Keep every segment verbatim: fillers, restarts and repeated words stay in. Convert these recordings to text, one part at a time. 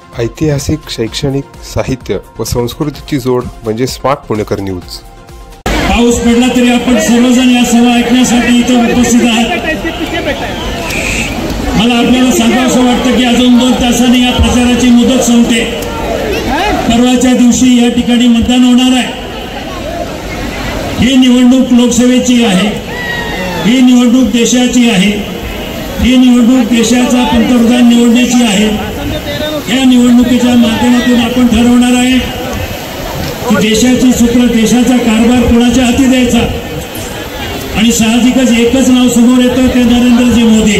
ऐतिहासिक, शैक्षणिक, साहित्य व संस्कृतीची जोड म्हणजे स्मार्ट पुणेकर न्यूज। पाऊस पडला तरी आपण सर्वजण या सभा ऐकण्यासाठी इथे उपस्थित आहात। मला आपल्याला सांगावंसं वाटतं की अजून दोन तासांनी या प्रचाराची मुदत संपते। परवाच्या दिवशी या ठिकाणी मतदान होणार आहे। ही निवडणूक लोकसभेची आहे, ही निवडणूक देशाची आहे, ही निवडणूक देशाचा पंतप्रधान निवडण्याची आहे। या निवडणुकीच्या माध्यमातून आपण ठरवणार आहे की देशाची सूत्र, देशाचा कारभार कोणाच्या हाती द्यायचा। आणि साहजिकच एकच नाव समोर येतं, ते नरेंद्रजी मोदी।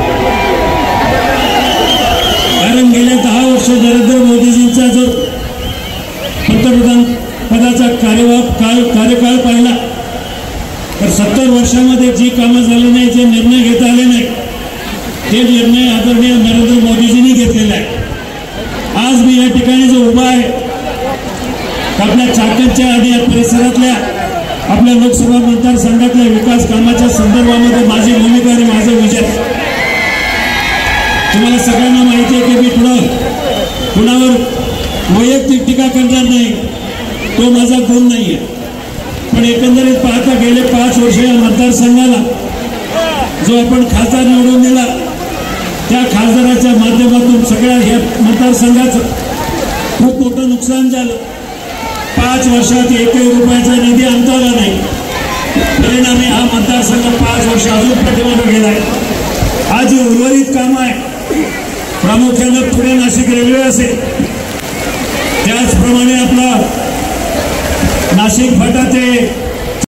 कारण गेल्या दहा वर्ष नरेंद्र मोदीजींचा जर पंतप्रधान पदाचा कार्यकाळ कार्यकाळ पाहिला तर सत्तर वर्षामध्ये जी कामं झाली नाही, जे निर्णय घेता आले नाही, ते निर्णय आदरणीय नरेंद्र मोदीजींनी घेतलेला आहे। आज मी या ठिकाणी जो उभा आहे, आपल्या चाकणच्या आणि या परिसरातल्या आपल्या लोकसभा मतदारसंघातल्या विकास कामाच्या संदर्भामध्ये माझी भूमिका आणि माझा विचार तुम्हाला सगळ्यांना माहिती आहे की मी कुणा कुणावर वैयक्तिक टीका करणार नाही, तो माझा गुण नाही आहे। पण एकंदरीत पाहता गेले पाच वर्ष या मतदारसंघाला जो आपण खासदार निवडून दिला, त्या खासदाराच्या माध्यमातून सगळ्या या मतदारसंघाचं खूप मोठं नुकसान झालं। पाच वर्षात एकही रुपयाचा निधी आणता आला नाही। परिणामी हा मतदारसंघ पाच वर्ष अजून पाठीमागे गेलाय। आज ही उर्वरित काम आहे, प्रामुख्याने पुणे नाशिक रेल्वे असेल, त्याचप्रमाणे आपला नाशिक फाटा ते